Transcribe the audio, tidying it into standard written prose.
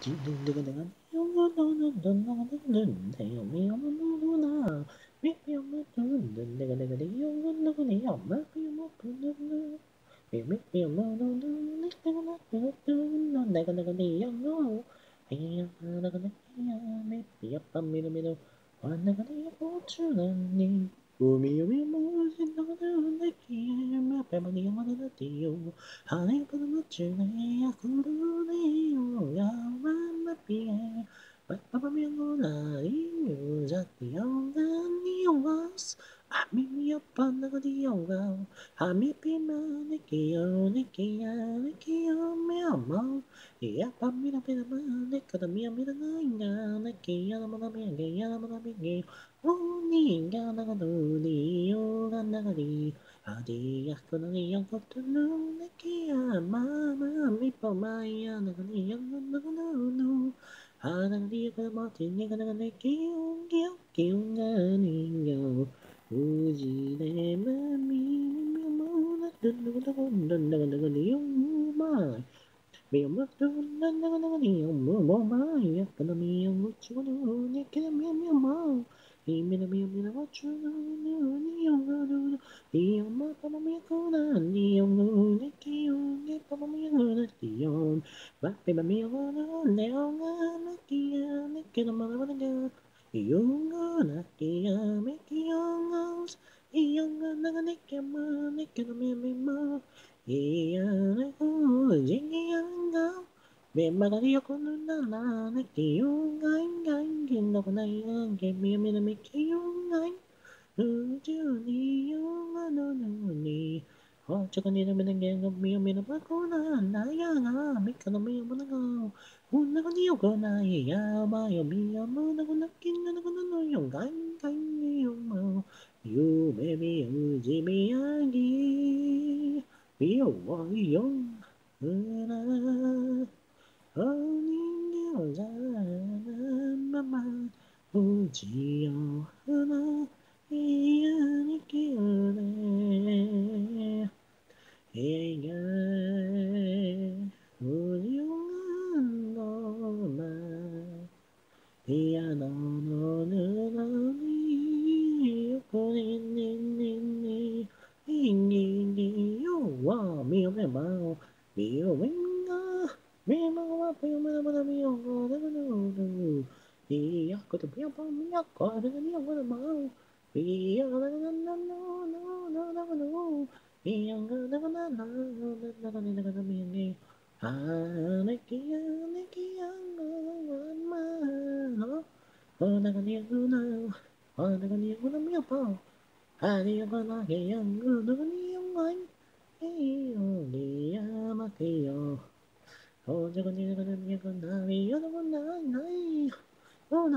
Honey, but I'm not you, I couldn't believe you, I'm happy. But Papa me gonna you that the young and was. I mean, me up on the yoga. I mean, be Nicky, Nicky, me a mouth. Yeah, but me a bit of money, cut a me a bit of Nicky, I'm gonna be gay, I'm gonna be gay. Oh, Ninga, do the yoga, Nagadi. Adi, Akoni, young got to know Nicky, Mamma, me for my young, no. Hàng đi cơ mà thì nghe cái này kêu kêu kêu nghe nhiều gì để mà mi mơ nó đừng đừng đừng đừng đừng đừng liêu mà vì mất đừng đừng đừng đừng nhiều mơ mơ mà cái mi ông chú nó nghe cái mi mi mơ thì mi nó chú nó nhiều nhiều thì ông mơ cái mi cô nó nhiều người kêu nghe cái mi nó nhiều Baby, me wanna never make you make it a mother. Young gonna make young girls. Young gonna make a man, make it a me. Yeah, oh, young girl. Be mother, you're gonna la, make you gang, in the night, give me a minute, make you gang. Ni ho cho con đi bên nghe ngâm miêu miêu nó bắt cô na na ya na mi cái nó miêu nó ngao hun nó có nhiều cơ này ya ba yo mi ya mơ nó có nắp kín nó có nó dùng cánh cánh yêu mơ you baby you ji mi ya gi yêu ơi yo na ho ni yêu ra mama hu ji yo na Iya, kau tu punya apa? Minyak kau dengan dia mana mau? Iya, Oh, Oh,